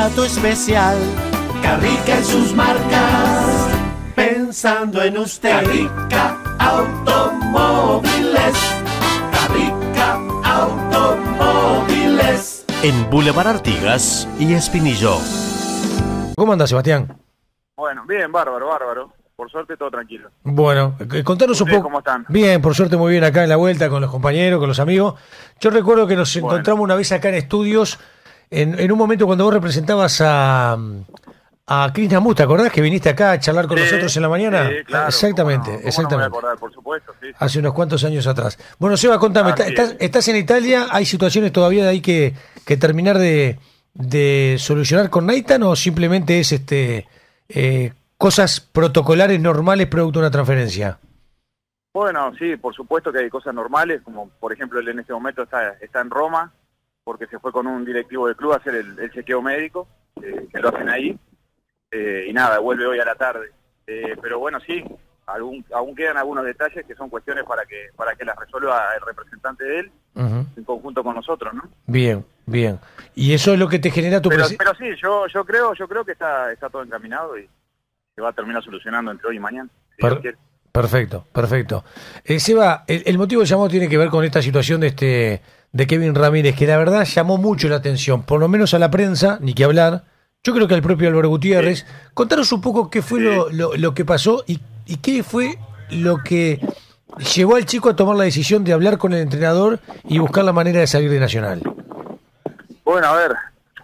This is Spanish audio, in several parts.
trato especial. Carrica en sus marcas, pensando en usted. Carrica Automóviles. Carrica Automóviles. En Boulevard Artigas y Espinillo. ¿Cómo anda, Sebastián? Bueno, bien, bárbaro. Por suerte todo tranquilo. Bueno, contanos un poco. ¿Cómo están? Bien, por suerte muy bien acá en la vuelta con los compañeros, con los amigos. Yo recuerdo que nos encontramos una vez acá en estudios, en un momento cuando vos representabas a Cris Namuz, ¿te acordás que viniste acá a charlar con nosotros en la mañana? Sí, claro. Exactamente, ¿Cómo exactamente. No me voy a acordar, por supuesto, sí. Hace unos cuantos años atrás. Bueno, Seba, contame, ¿estás en Italia? ¿Hay situaciones todavía de ahí que terminar de solucionar con Nathan o simplemente es cosas protocolares normales producto de una transferencia? Bueno, sí, por supuesto que hay cosas normales, como por ejemplo él en este momento está en Roma, porque se fue con un directivo del club a hacer el chequeo médico, que lo hacen ahí, y nada, vuelve hoy a la tarde. Pero bueno, sí, aún quedan algunos detalles que son cuestiones para que las resuelva el representante de él, en conjunto con nosotros, ¿no? Bien. Y eso es lo que te genera tu pero sí, yo creo que está todo encaminado y se va a terminar solucionando entre hoy y mañana. Perfecto. Seba, el motivo del llamado tiene que ver con esta situación de Kevin Ramírez, que la verdad llamó mucho la atención, por lo menos a la prensa, ni que hablar. Yo creo que al propio Álvaro Gutiérrez. Sí. Contanos un poco qué fue lo que pasó y qué fue lo que llevó al chico a tomar la decisión de hablar con el entrenador y buscar la manera de salir de Nacional. Bueno, a ver,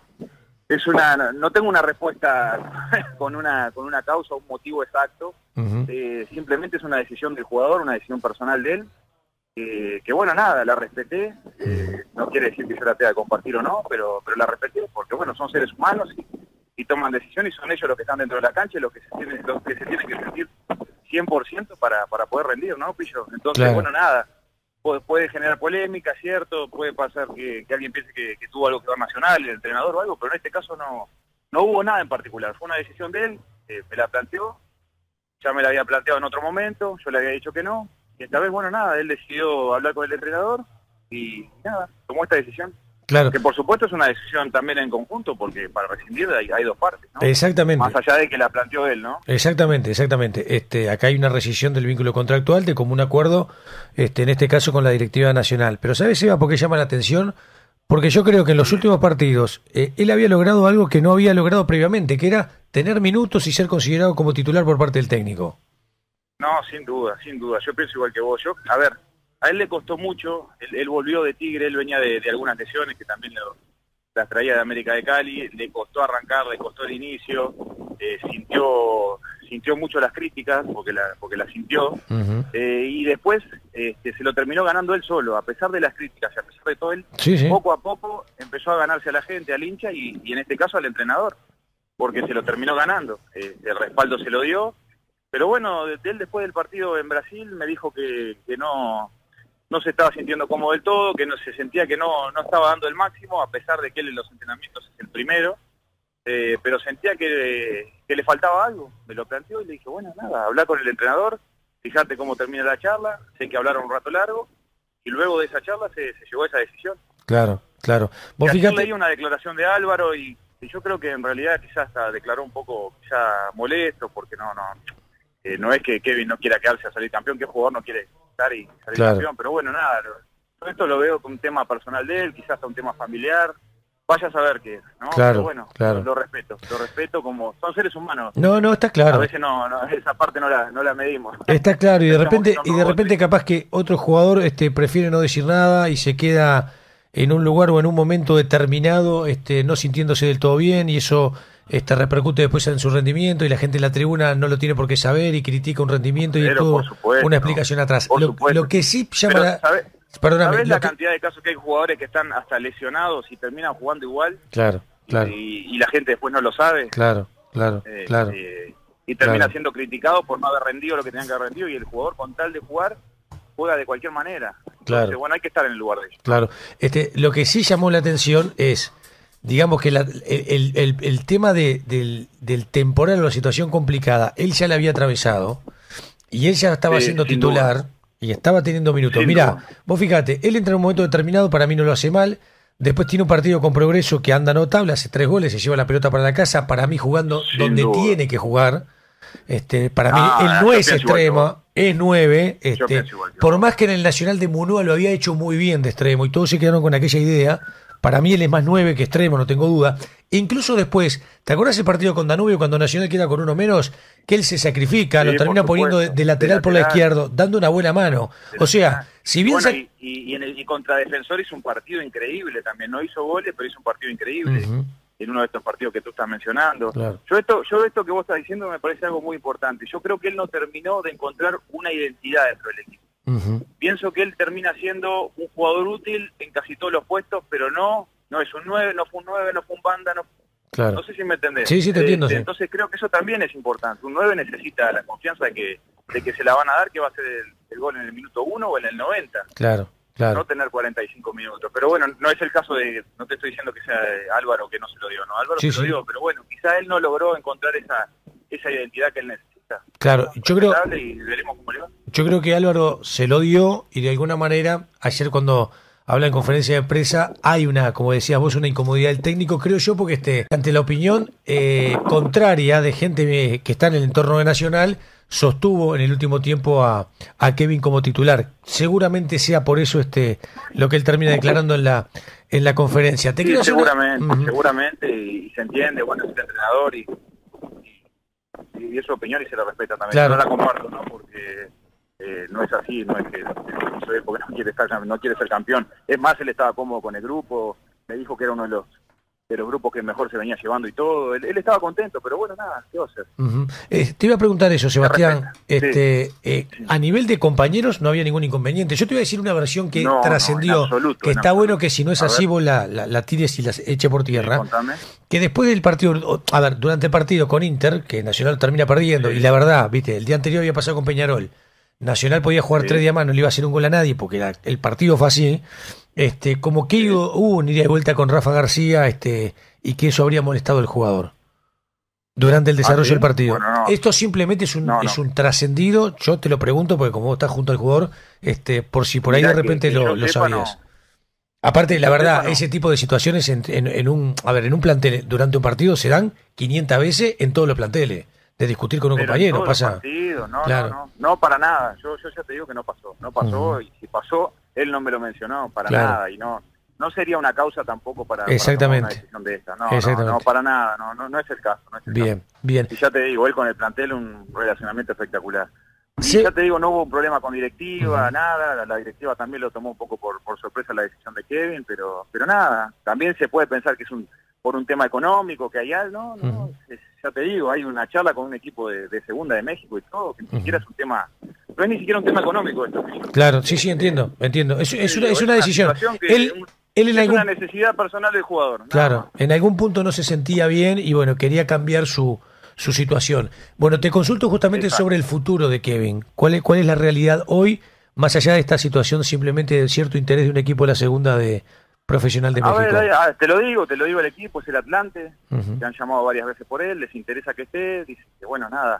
no tengo una respuesta con una causa o un motivo exacto. Simplemente es una decisión del jugador, una decisión personal de él, que bueno, nada, la respeté. No quiere decir que yo la tenga que compartir o no, pero la respeté porque bueno, son seres humanos y toman decisiones y son ellos los que están dentro de la cancha y los que se tienen que sentir 100% para poder rendir, ¿no, Pillo? Entonces, claro. Bueno, nada, puede generar polémica, ¿cierto? Puede pasar que alguien piense que tuvo algo que ver Nacional, el entrenador o algo, pero en este caso no hubo nada en particular. Fue una decisión de él, me la planteó, ya me la había planteado en otro momento, yo le había dicho que no, y esta vez, bueno, nada, él decidió hablar con el entrenador y nada, tomó esta decisión. Claro. Que por supuesto es una decisión también en conjunto, porque para rescindir hay dos partes, ¿no? Exactamente. Más allá de que la planteó él, ¿no? Exactamente. Acá hay una rescisión del vínculo contractual de común acuerdo, en este caso con la directiva nacional. Pero ¿sabes, Eva, por qué llama la atención? Porque yo creo que en los últimos partidos él había logrado algo que no había logrado previamente, que era tener minutos y ser considerado como titular por parte del técnico. No, sin duda. Yo pienso igual que vos. A él le costó mucho, él volvió de Tigre, él venía de algunas lesiones que también las traía de América de Cali, le costó arrancar, le costó el inicio, sintió mucho las críticas, porque las sintió, y después se lo terminó ganando él solo, a pesar de las críticas, y a pesar de todo él, poco a poco empezó a ganarse a la gente, al hincha, y en este caso al entrenador, porque se lo terminó ganando, el respaldo se lo dio, pero bueno, él después del partido en Brasil me dijo que no se estaba sintiendo cómodo del todo, que no se sentía que no estaba dando el máximo, a pesar de que él en los entrenamientos es el primero, pero sentía que le faltaba algo. Me lo planteó y le dije, bueno, nada, habla con el entrenador, fíjate cómo termina la charla, sé que hablaron un rato largo, y luego de esa charla se llegó a esa decisión. Claro. Vos fíjate... leí una declaración de Álvaro y yo creo que en realidad quizás hasta declaró un poco ya molesto, porque no es que Kevin no quiera quedarse a salir campeón, que el jugador no quiere estar y salir campeón, pero bueno, nada, todo esto lo veo como un tema personal de él, quizás hasta un tema familiar, vaya a saber qué es, ¿no? Claro, pero bueno, lo respeto como son seres humanos. No, está claro. A veces esa parte no la medimos. Está claro, y de repente capaz que otro jugador prefiere no decir nada y se queda en un lugar o en un momento determinado, no sintiéndose del todo bien, y eso repercute después en su rendimiento, y la gente en la tribuna no lo tiene por qué saber y critica un rendimiento, y todo una explicación atrás. Lo que sí llama ¿sabés la cantidad de casos que hay jugadores que están hasta lesionados y terminan jugando igual? Claro. Y la gente después no lo sabe. Claro. Y termina siendo criticado por no haber rendido lo que tenían que haber rendido, y el jugador, con tal de jugar, juega de cualquier manera. Entonces, bueno, hay que estar en el lugar de ellos. Claro. Lo que sí llamó la atención es, digamos que el tema del temporal o la situación complicada, él ya la había atravesado y él ya estaba siendo titular y estaba teniendo minutos. Mirá, vos fíjate, él entra en un momento determinado, para mí no lo hace mal, Después tiene un partido con Progreso que anda notable, hace 3 goles, se lleva la pelota para la casa, para mí jugando Sin donde duda. tiene que jugar. Para mí él yo no es pienso igual que extremo, vos. es 9. Yo pienso igual que Por vos. más que en el Nacional de Munúa lo había hecho muy bien de extremo y todos se quedaron con aquella idea, para mí él es más 9 que extremo, no tengo duda. Incluso después, ¿te acuerdas el partido con Danubio cuando Nacional queda con uno menos? Que él se sacrifica, Sí, lo termina por poniendo supuesto. de lateral por la lateral. izquierda, dando una buena mano. O sea, si bien... Bueno, y contra Defensor hizo un partido increíble también. No hizo goles, pero hizo un partido increíble. Ujú. En uno de estos partidos que tú estás mencionando. Claro. Yo esto que vos estás diciendo me parece algo muy importante. Yo creo que él no terminó de encontrar una identidad dentro del equipo. Ujú. Pienso que él termina siendo un jugador útil en casi todos los puestos, pero no es un 9, no fue un 9, no fue un banda, Claro. no sé si me entendés. Sí, te entiendo, sí. Entonces creo que eso también es importante. Un 9 necesita la confianza de que se la van a dar, que va a ser el gol en el minuto 1 o en el 90. Claro. No tener 45 minutos. Pero bueno, no es el caso no te estoy diciendo que sea Álvaro que no se lo dio, no, Álvaro Sí, se lo sí. dio, pero bueno, quizá él no logró encontrar esa identidad que él necesita. Claro, yo creo... Y veremos cómo le va. Yo creo que Álvaro se lo dio y de alguna manera, ayer cuando habla en conferencia de prensa, hay una, como decías vos, una incomodidad del técnico, creo yo, porque ante la opinión contraria de gente que está en el entorno de Nacional, sostuvo en el último tiempo a Kevin como titular. Seguramente sea por eso lo que él termina declarando en la conferencia. Sí, quiero hacer una- seguramente, Ujú. seguramente, y se entiende, bueno, es el entrenador y es su opinión y se la respeta también. Claro. No la comparto, ¿no? Porque no es así, no es que soy porque no quiere ser campeón. Es más, él estaba cómodo con el grupo, me dijo que era uno de los grupos que mejor se venía llevando y todo. Él estaba contento, pero bueno, nada, ¿qué va a hacer? Ujú. Te iba a preguntar eso, Sebastián. respeta. A nivel de compañeros no había ningún inconveniente. Yo te iba a decir una versión que No, trascendió, no, en absoluto, que en está absoluto. bueno que si no es A así ver. vos la tires y la eche por tierra. Contame. Que después del partido, a ver, durante el partido con Inter, que Nacional termina perdiendo, y la verdad, viste, el día anterior había pasado con Peñarol. Nacional podía jugar 3 días más, no le iba a hacer un gol a nadie porque el partido fue así. Como que hubo un ida y vuelta con Rafa García, y que eso habría molestado al jugador durante el desarrollo ¿sí? del partido. Bueno, no. Esto simplemente es un trascendido, yo te lo pregunto porque como vos estás junto al jugador, por si por ahí Mirá de repente que yo lo sepa, sabías. no. Aparte, la Yo verdad, sepa, no. ese tipo de situaciones en un plantel durante un partido se dan 500 veces en todos los planteles, de discutir con un Pero en compañero, todos los pasa. partidos, Claro. no, para nada. Yo ya te digo que no pasó, Ujú. y si pasó, él no me lo mencionó, para Claro. nada, y no sería una causa tampoco para Exactamente. tomar una decisión de esta. No, Exactamente. no, para nada, no es el caso. No es el Bien, bien. caso. Y ya te digo, él con el plantel un relacionamiento espectacular. Y Sí. ya te digo, no hubo un problema con directiva, Ujú. nada, la directiva también lo tomó un poco por sorpresa la decisión de Kevin, pero nada, también se puede pensar que es por un tema económico, que hay algo, no, Ujú. ya te digo, hay una charla con un equipo de segunda de México y todo, que ni siquiera es un tema, no es ni siquiera un tema económico esto. Claro, sí, entiendo. Es una decisión. situación que Él en es algún una necesidad personal del jugador. nada Claro, más. en algún punto no se sentía bien y bueno, quería cambiar su situación. Bueno, te consulto justamente Exacto. sobre el futuro de Kevin. ¿Cuál es la realidad hoy, más allá de esta situación simplemente de cierto interés de un equipo de la segunda profesional de A México? ver, te lo digo el equipo es el Atlante, Ujú. te han llamado varias veces por él, les interesa que esté, dicen que bueno, nada,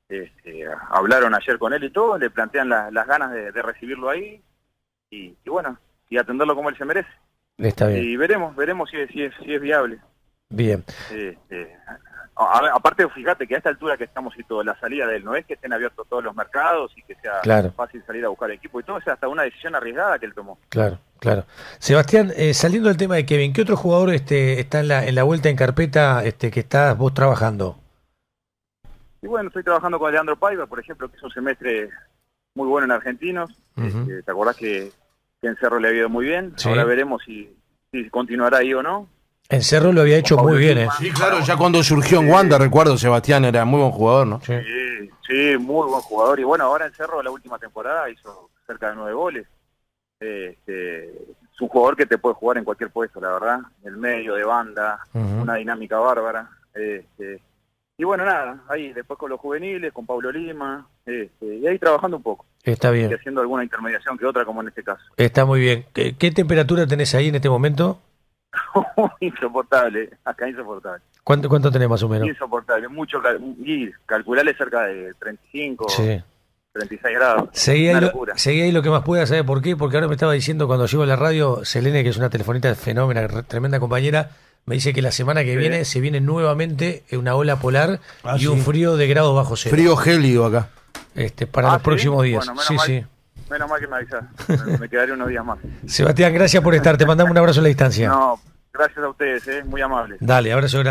hablaron ayer con él y todo, le plantean las ganas de recibirlo ahí y bueno, y atenderlo como él se merece. Está bien, Y veremos si es viable. bien. Aparte, fíjate que a esta altura que estamos y todo, la salida de él, no es que estén abiertos todos los mercados y que sea Claro. fácil salir a buscar equipo y todo, es hasta una decisión arriesgada que él tomó. Claro. Sebastián, saliendo del tema de Kevin, ¿qué otro jugador está en la vuelta en carpeta que estás vos trabajando? Y bueno, estoy trabajando con Leandro Paiva, por ejemplo, que es un semestre muy bueno en Argentinos. Ujú. ¿Te acordás que en Cerro le ha ido muy bien? Sí. Ahora veremos si continuará ahí o no. En Cerro lo había hecho Con muy Pablo bien, Lima. Sí, claro, ya cuando surgió en Wanda, recuerdo, Sebastián era muy buen jugador, ¿no? Sí. Sí, muy buen jugador. Y bueno, ahora en Cerro, la última temporada, hizo cerca de 9 goles. Es un jugador que te puede jugar en cualquier puesto, la verdad. En el medio, de banda, Ujú. una dinámica bárbara. Y bueno, nada, ahí después con los juveniles, con Pablo Lima, y ahí trabajando un poco. Está Y bien, haciendo alguna intermediación que otra, como en este caso. está muy bien. ¿Qué temperatura tenés ahí en este momento? Insoportable, acá insoportable. ¿Cuánto tenés más o menos? Insoportable, y calcularle cerca de 35, Sí. 36 grados. Seguí Una ahí, locura. seguí ahí lo que más pueda, ¿sabe por qué? Porque ahora me estaba diciendo cuando llego a la radio, Selene, que es una telefonista fenómena, tremenda compañera, me dice que la semana que viene se viene nuevamente una ola polar y un frío de grados bajo cero. Frío gélido acá. Para los próximos días. Bueno, menos Sí. Menos mal que me avisás. Me quedaré unos días más. Sebastián, gracias por estar. Te mandamos un abrazo a la distancia. No, gracias a ustedes, muy amables. Dale, abrazo grande.